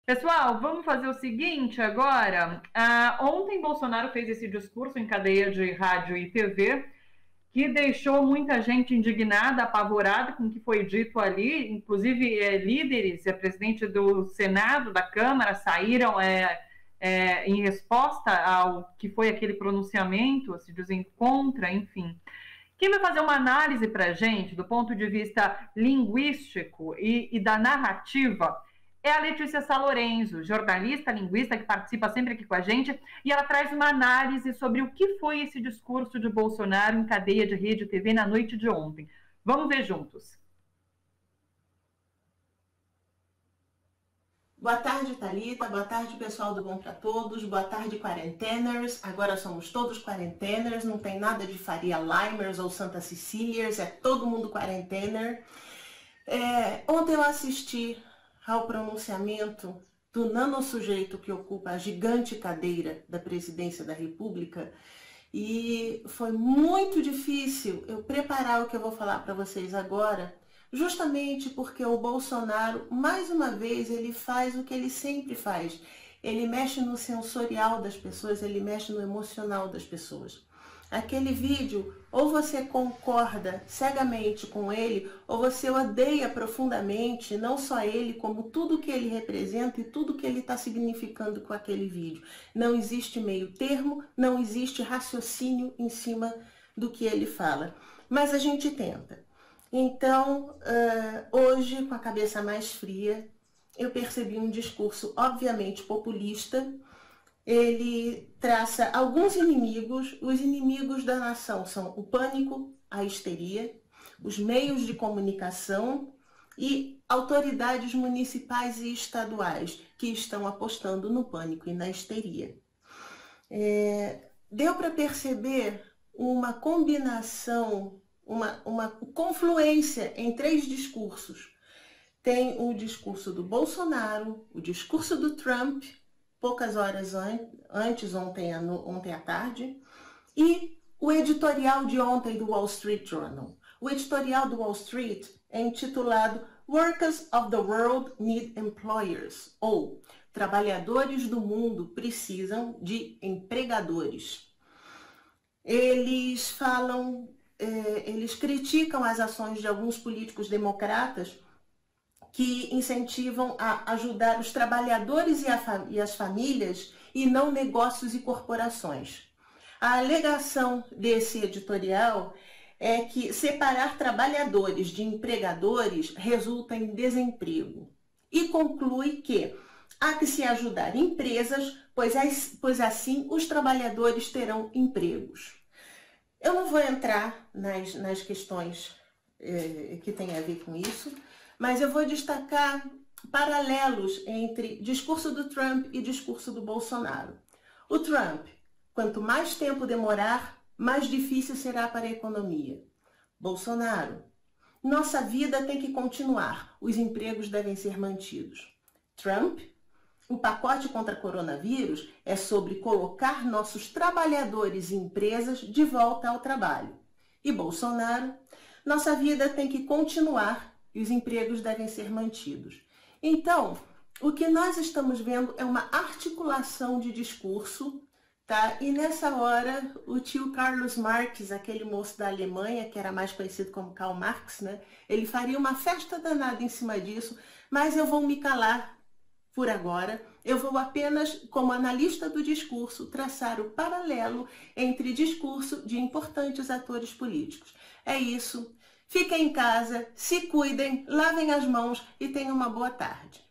Pessoal, vamos fazer o seguinte agora. Ontem Bolsonaro fez esse discurso em cadeia de rádio e TV que deixou muita gente indignada, apavorada com o que foi dito ali. Inclusive, líderes, presidente do Senado, da Câmara, saíram em resposta ao que foi aquele pronunciamento, se dizem contra, enfim. Quem vai fazer uma análise para a gente, do ponto de vista linguístico e da narrativa, é a Letícia Salorenzo, jornalista, linguista, que participa sempre aqui com a gente, e ela traz uma análise sobre o que foi esse discurso de Bolsonaro em cadeia de rede TV na noite de ontem. Vamos ver juntos. Boa tarde, Thalita. Boa tarde, pessoal do Bom Pra Todos. Boa tarde, quarenteners. Agora somos todos quarenteners, não tem nada de Faria Limers ou Santa Cecílias, é todo mundo quarentener. Ontem eu assisti ao pronunciamento do nano-sujeito que ocupa a gigante cadeira da presidência da República e foi muito difícil eu preparar o que eu vou falar para vocês agora, justamente porque o Bolsonaro, mais uma vez, ele faz o que ele sempre faz. Ele mexe no sensorial das pessoas, ele mexe no emocional das pessoas. Aquele vídeo, ou você concorda cegamente com ele, ou você odeia profundamente, não só ele, como tudo que ele representa e tudo que ele está significando com aquele vídeo. Não existe meio termo, não existe raciocínio em cima do que ele fala. Mas a gente tenta. Então, hoje, com a cabeça mais fria, eu percebi um discurso obviamente populista. Ele traça alguns inimigos. Os inimigos da nação são o pânico, a histeria, os meios de comunicação e autoridades municipais e estaduais que estão apostando no pânico e na histeria. Deu para perceber uma combinação, uma confluência em três discursos. Tem o discurso do Bolsonaro, o discurso do Trump, poucas horas antes, ontem à tarde, e o editorial de ontem do Wall Street Journal. O editorial do Wall Street é intitulado Workers of the World Need Employers, ou Trabalhadores do Mundo Precisam de Empregadores. Eles eles criticam as ações de alguns políticos democratas que incentivam a ajudar os trabalhadores e as famílias e não negócios e corporações. A alegação desse editorial é que separar trabalhadores de empregadores resulta em desemprego e conclui que há que se ajudar empresas, pois assim os trabalhadores terão empregos. Eu não vou entrar nas questões que têm a ver com isso, mas eu vou destacar paralelos entre discurso do Trump e discurso do Bolsonaro. O Trump, quanto mais tempo demorar, mais difícil será para a economia. Bolsonaro, nossa vida tem que continuar, os empregos devem ser mantidos. Trump, o pacote contra coronavírus é sobre colocar nossos trabalhadores e empresas de volta ao trabalho. E Bolsonaro, nossa vida tem que continuar e os empregos devem ser mantidos. Então, o que nós estamos vendo é uma articulação de discurso, tá? E nessa hora, o tio Carlos Marx, aquele moço da Alemanha, que era mais conhecido como Karl Marx, né? Ele faria uma festa danada em cima disso, mas eu vou me calar por agora. Eu vou apenas, como analista do discurso, traçar o paralelo entre discurso de importantes atores políticos. É isso. Fiquem em casa, se cuidem, lavem as mãos e tenham uma boa tarde.